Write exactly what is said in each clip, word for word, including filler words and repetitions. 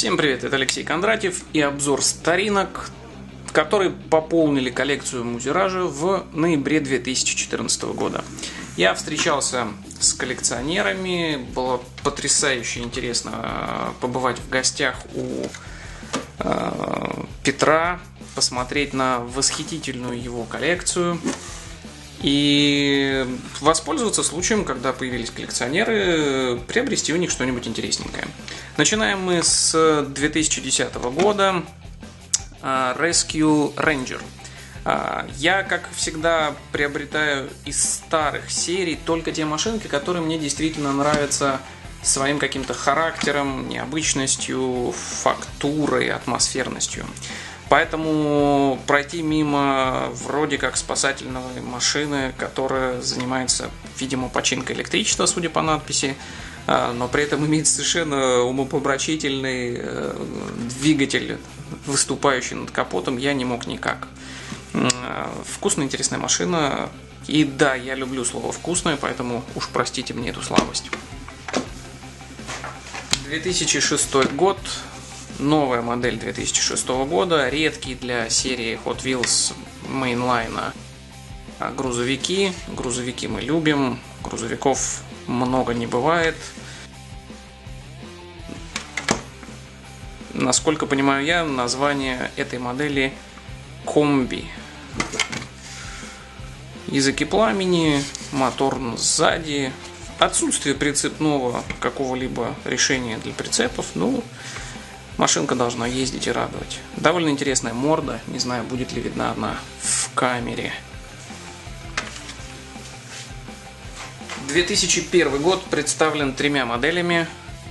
Всем привет, это Алексей Кондратьев и обзор старинок, которые пополнили коллекцию Музеража в ноябре две тысячи четырнадцатого года. Я встречался с коллекционерами, было потрясающе интересно побывать в гостях у э, Петра, посмотреть на восхитительную его коллекцию и воспользоваться случаем, когда появились коллекционеры, приобрести у них что-нибудь интересненькое. Начинаем мы с две тысячи десятого года. Rescue Ranger. Я, как всегда, приобретаю из старых серий только те машинки, которые мне действительно нравятся своим каким-то характером, необычностью, фактурой, атмосферностью. Поэтому пройти мимо вроде как спасательной машины, которая занимается, видимо, починкой электричества, судя по надписи, но при этом имеет совершенно умопомрачительный двигатель, выступающий над капотом, я не мог никак. Вкусная, интересная машина. И да, я люблю слово «вкусное», поэтому уж простите мне эту слабость. две тысячи шестой год. Новая модель две тысячи шестого года. Редкий для серии Hot Wheels Mainline грузовики. Грузовики мы любим. Грузовиков много не бывает. Насколько понимаю я, название этой модели комби. Языки пламени, мотор сзади, отсутствие прицепного какого-либо решения для прицепов. Ну, машинка должна ездить и радовать. Довольно интересная морда, не знаю, будет ли видна она в камере. две тысячи первый год представлен тремя моделями.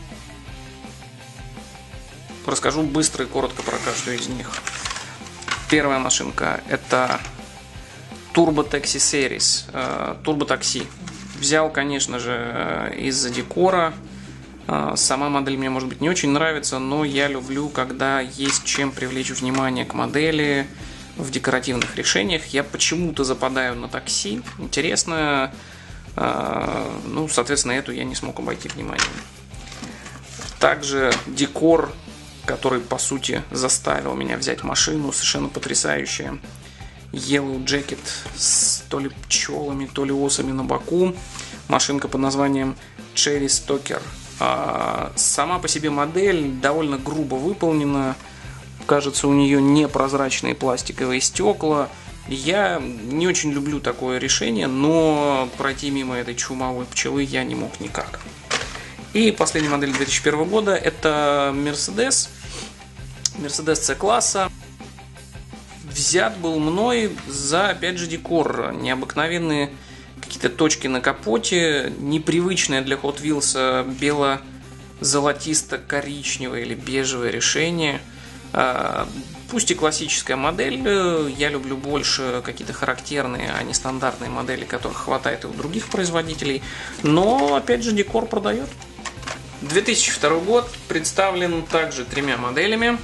Расскажу быстро и коротко про каждую из них. Первая машинка — это Turbo Taxi Series, Turbo Taxi. Взял, конечно же, из-за декора. Сама модель мне, может быть, не очень нравится, но я люблю, когда есть чем привлечь внимание к модели в декоративных решениях. Я почему-то западаю на такси. Интересно. Ну, соответственно, эту я не смог обойти вниманием. Также декор, который, по сути, заставил меня взять машину, совершенно потрясающая. Yellow Jacket с то ли пчелами, то ли осами на боку. Машинка под названием Cherry Stoker. А сама по себе модель довольно грубо выполнена. Кажется, у нее непрозрачные пластиковые стекла. Я не очень люблю такое решение, но пройти мимо этой чумовой пчелы я не мог никак. И последняя модель две тысячи первого года — это Mercedes. Mercedes C-класса. Взят был мной за, опять же, декор. Необыкновенные какие-то точки на капоте, непривычное для Hot Wheels бело-золотисто-коричневое или бежевое решение. Пусть и классическая модель, я люблю больше какие-то характерные, а не стандартные модели, которых хватает и у других производителей. Но, опять же, декор продает. две тысячи второй год представлен также тремя моделями.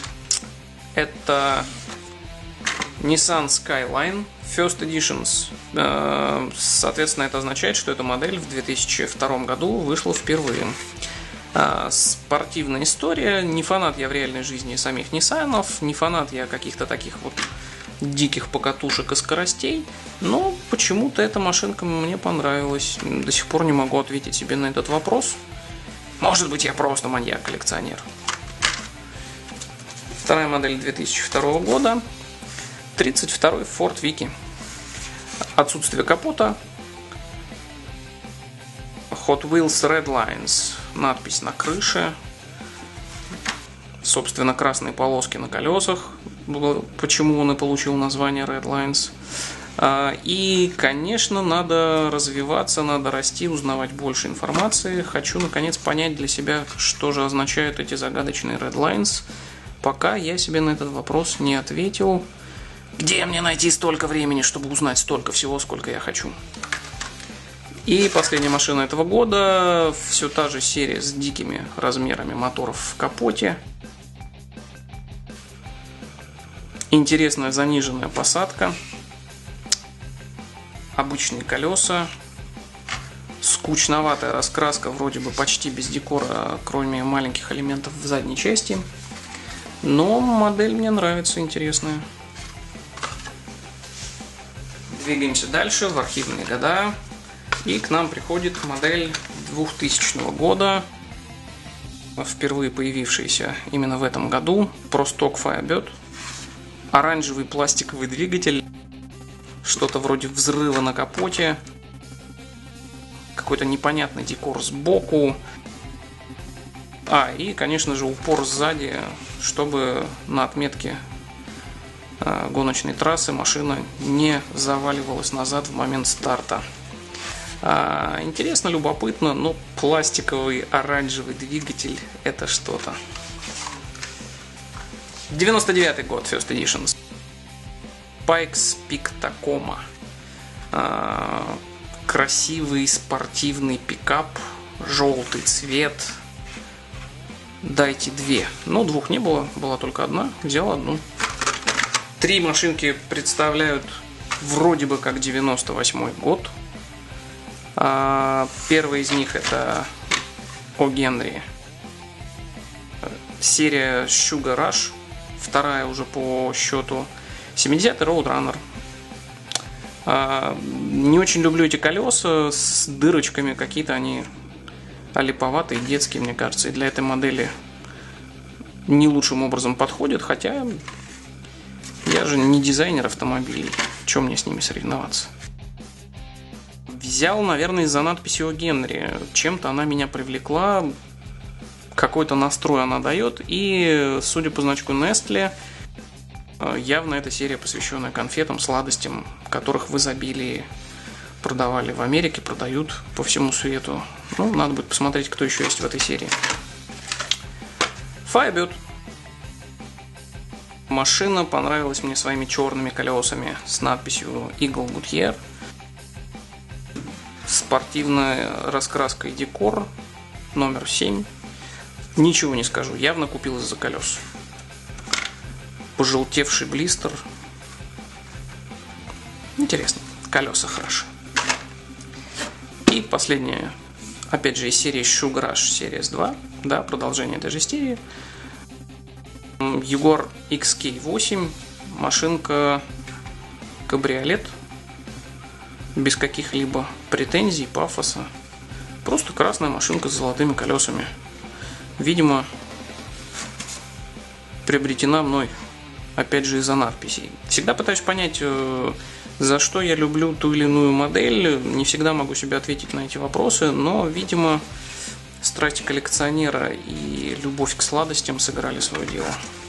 Это Nissan Skyline First Editions. Соответственно, это означает, что эта модель в две тысячи втором году вышла впервые. Спортивная история. Не фанат я в реальной жизни самих Ниссанов, не фанат я каких-то таких вот диких покатушек и скоростей, но почему-то эта машинка мне понравилась. До сих пор не могу ответить себе на этот вопрос. Может быть, я просто маньяк-коллекционер. Вторая модель две тысячи второго года. тридцать второй Ford Vicky. Отсутствие капота. Hot Wheels Red Lines. Надпись на крыше. Собственно, красные полоски на колесах. Почему он и получил название Red Lines. И, конечно, надо развиваться, надо расти, узнавать больше информации. Хочу, наконец, понять для себя, что же означают эти загадочные Red Lines. Пока я себе на этот вопрос не ответил. Где мне найти столько времени, чтобы узнать столько всего, сколько я хочу? И последняя машина этого года. Все та же серия с дикими размерами моторов в капоте. Интересная заниженная посадка. Обычные колеса. Скучноватая раскраска, вроде бы почти без декора, кроме маленьких элементов в задней части. Но модель мне нравится, интересная. Двигаемся дальше в архивные года. И к нам приходит модель двухтысячного года, впервые появившаяся именно в этом году. Pro Stock Firebird. Оранжевый пластиковый двигатель. Что-то вроде взрыва на капоте. Какой-то непонятный декор сбоку. А, и, конечно же, упор сзади, чтобы на отметке э, гоночной трассы машина не заваливалась назад в момент старта. А, интересно, любопытно, но пластиковый оранжевый двигатель – это что-то. девяносто девятый год, First Edition. Pikes Peak Tacoma. А, красивый спортивный пикап, желтый цвет. Дайте две. Но двух не было, была только одна. Взял одну. Три машинки представляют вроде бы как девяносто восьмой год. А, первая из них это О. Генри. Серия Sugar Rush. Вторая уже по счету семидесятый Roadrunner. А, не очень люблю эти колеса с дырочками. Какие-то они олиповатые, детские, мне кажется. И для этой модели не лучшим образом подходят. Хотя я же не дизайнер автомобилей. Чем мне с ними соревноваться? Взял, наверное, из-за надписи О. Генри. Чем-то она меня привлекла. Какой-то настрой она дает. И, судя по значку Nestle, явно эта серия, посвященная конфетам, сладостям, которых в изобилии продавали в Америке, продают по всему свету. Ну, надо будет посмотреть, кто еще есть в этой серии. Firebird. Машина понравилась мне своими черными колесами с надписью Eagle Goodyear. Спортивная раскраска и декор. Номер семь. Ничего не скажу, явно купил из-за колес. Пожелтевший блистер. Интересно, колеса хороши. И последняя, опять же, из серии Sugar Rush Series два. Да, продолжение этой же серии. Jaguar икс кей восемь. Машинка кабриолет. Без каких-либо претензий, пафоса. Просто красная машинка с золотыми колесами. Видимо, приобретена мной, опять же, из-за надписей. Всегда пытаюсь понять, за что я люблю ту или иную модель. Не всегда могу себе ответить на эти вопросы, но, видимо, страсть коллекционера и любовь к сладостям сыграли свое дело.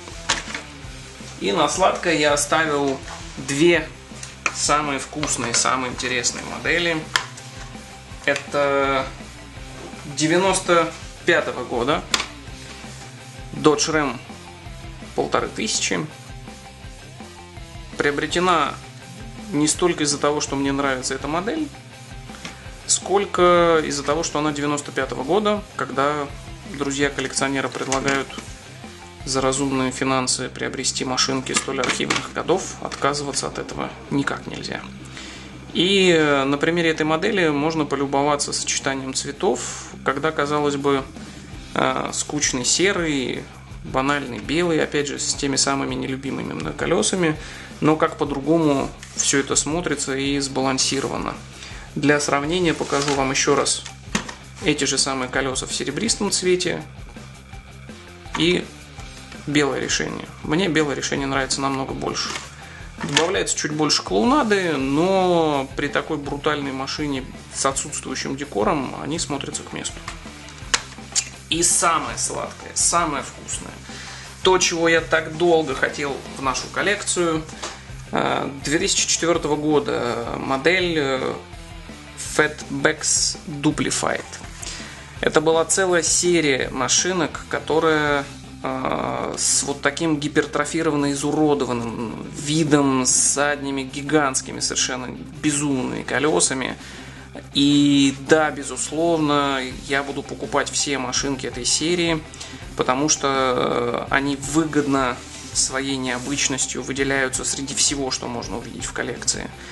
И на сладкое я оставил две самые вкусные, самые интересные модели. Это девяносто пятого года Dodge Ram полторы тысячи. Приобретена не столько из-за того, что мне нравится эта модель, сколько из-за того, что она девяносто пятого года, когда друзья коллекционера предлагают за разумные финансы приобрести машинки столь архивных годов, отказываться от этого никак нельзя. И на примере этой модели можно полюбоваться сочетанием цветов, когда, казалось бы, скучный серый, банальный белый, опять же, с теми самыми нелюбимыми мной колесами, но как по-другому все это смотрится и сбалансировано. Для сравнения покажу вам еще раз эти же самые колеса в серебристом цвете и белое решение. Мне белое решение нравится намного больше. Добавляется чуть больше клоунады, но при такой брутальной машине с отсутствующим декором они смотрятся к месту. И самое сладкое, самое вкусное, то, чего я так долго хотел в нашу коллекцию, две тысячи четвёртого года модель Fatbacks Duplified. Это была целая серия машинок, которая с вот таким гипертрофированно изуродованным видом, с задними гигантскими, совершенно безумными колесами. И да, безусловно, я буду покупать все машинки этой серии, потому что они выгодно своей необычностью выделяются среди всего, что можно увидеть в коллекции.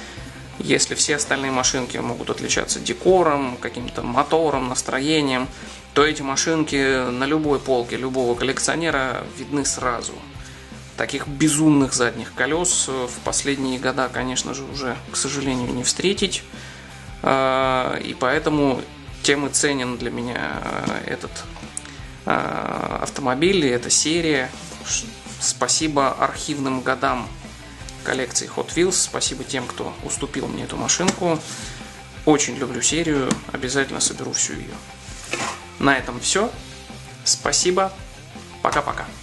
Если все остальные машинки могут отличаться декором, каким-то мотором, настроением, то эти машинки на любой полке любого коллекционера видны сразу. Таких безумных задних колес в последние года, конечно же, уже, к сожалению, не встретить. И поэтому тем и ценен для меня этот автомобиль, эта серия. Спасибо архивным годам коллекции Hot Wheels. Спасибо тем, кто уступил мне эту машинку. Очень люблю серию. Обязательно соберу всю ее. На этом все. Спасибо. Пока-пока.